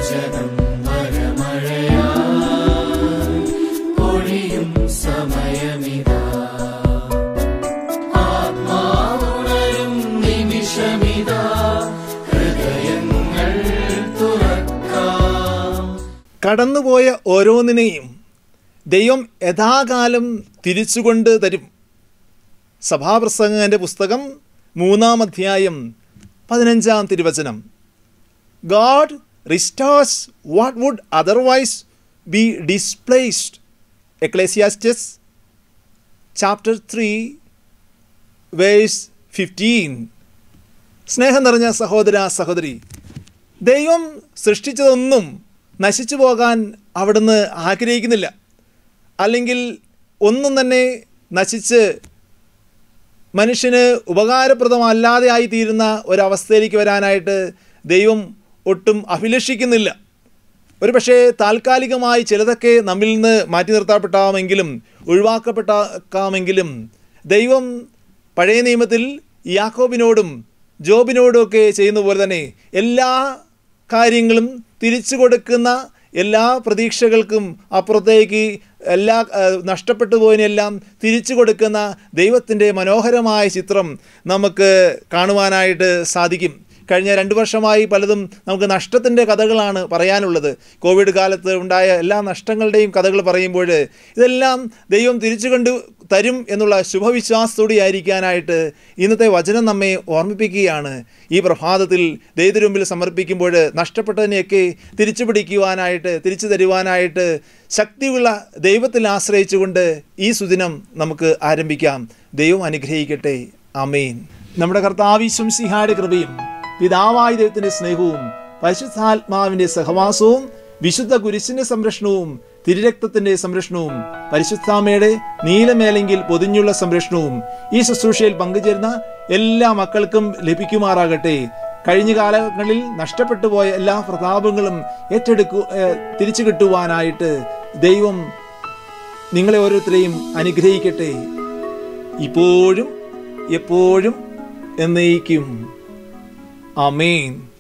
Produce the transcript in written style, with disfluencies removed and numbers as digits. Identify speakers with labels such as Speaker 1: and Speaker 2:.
Speaker 1: വചനം വരമഴയാ പൊഴിയും സമയമിതാ. ആത്മാവുണരും നിമിഷമിതാ, ഹൃദയങ്ങൾ തുറക്കാം.
Speaker 2: കടന്നുപോയ ഓരോന്നിനെയും ദൈവം യഥാകാലം തിരിച്ചുകൊണ്ട് തരും. സഭാപ്രസംഗന്റെ പുസ്തകം 3-ാം അധ്യായം 15-ാം തിരുവചനം. God restores what would otherwise be displaced. Ecclesiastes chapter 3 verse 15. സ്നേഹം നിറഞ്ഞ സഹോദര സഹോദരി, ദൈവം സൃഷ്ടിച്ചതൊന്നും നശിച്ചു പോകാൻ അവിടുന്ന് ആഗ്രഹിക്കുന്നില്ല. അല്ലെങ്കിൽ ഒന്നും തന്നെ നശിച്ച് മനുഷ്യന് ഉപകാരപ്രദമല്ലാതെ ആയിത്തീരുന്ന ഒരവസ്ഥയിലേക്ക് വരാനായിട്ട് ദൈവം ഒട്ടും അഭിലഷിക്കുന്നില്ല. ഒരു പക്ഷേ താൽക്കാലികമായി ചിലതൊക്കെ നമ്മിൽ നിന്ന് മാറ്റി നിർത്തപ്പെട്ടാമെങ്കിലും ഒഴിവാക്കപ്പെട്ടാമെങ്കിലും ദൈവം പഴയ നിയമത്തിൽ യാക്കോബിനോടും ജോബിനോടുമൊക്കെ ചെയ്യുന്ന പോലെ തന്നെ എല്ലാ കാര്യങ്ങളും തിരിച്ചു കൊടുക്കുന്ന, എല്ലാ പ്രതീക്ഷകൾക്കും അപ്പുറത്തേക്ക് എല്ലാ നഷ്ടപ്പെട്ടു പോയതിനെല്ലാം തിരിച്ചു കൊടുക്കുന്ന ദൈവത്തിൻ്റെ മനോഹരമായ ചിത്രം നമുക്ക് കാണുവാനായിട്ട് സാധിക്കും. കഴിഞ്ഞ 2 വർഷമായി പലതും നമുക്ക് നഷ്ടത്തിൻ്റെ കഥകളാണ് പറയാനുള്ളത്. കോവിഡ് കാലത്ത് ഉണ്ടായ എല്ലാ നഷ്ടങ്ങളുടെയും കഥകൾ പറയുമ്പോൾ ഇതെല്ലാം ദൈവം തിരിച്ചു കൊണ്ട് തരും എന്നുള്ള ശുഭവിശ്വാസത്തോടെ ആയിരിക്കാനായിട്ട് ഇന്നത്തെ വചനം നമ്മെ ഓർമ്മിപ്പിക്കുകയാണ്. ഈ പ്രഭാതത്തിൽ ദൈവത്തിനു മുമ്പിൽ സമർപ്പിക്കുമ്പോൾ നഷ്ടപ്പെട്ടതിനെയൊക്കെ തിരിച്ചു പിടിക്കുവാനായിട്ട്, തിരിച്ചു തരുവാനായിട്ട് ശക്തിയുള്ള ദൈവത്തിൽ ആശ്രയിച്ചുകൊണ്ട് ഈ സുദിനം നമുക്ക് ആരംഭിക്കാം. ദൈവം അനുഗ്രഹിക്കട്ടെ. ആമേൻ. നമ്മുടെ കർത്താവ് ഈശോമിശിഹായുടെ കൃപയും പിതാവായ ദൈവത്തിൻ്റെ സ്നേഹവും പരിശുദ്ധാത്മാവിൻ്റെ സഹവാസവും വിശുദ്ധ കുരിശിൻ്റെ സംരക്ഷണവും തിരുരക്തത്തിൻ്റെ സംരക്ഷണവും പരിശുദ്ധാമ്മയുടെ നീലമേലെങ്കിൽ പൊതിഞ്ഞുള്ള സംരക്ഷണവും ഈ ശുശ്രൂഷയിൽ പങ്കുചേരുന്ന എല്ലാ മക്കൾക്കും ലഭിക്കുമാറാകട്ടെ. കഴിഞ്ഞ കാലങ്ങളിൽ നഷ്ടപ്പെട്ടു പോയ എല്ലാ പ്രതാപങ്ങളും തിരിച്ചു കിട്ടുവാനായിട്ട് ദൈവം നിങ്ങളെ ഓരോരുത്തരെയും അനുഗ്രഹിക്കട്ടെ. ഇപ്പോഴും എപ്പോഴും എന്നേക്കും. ആമേൻ.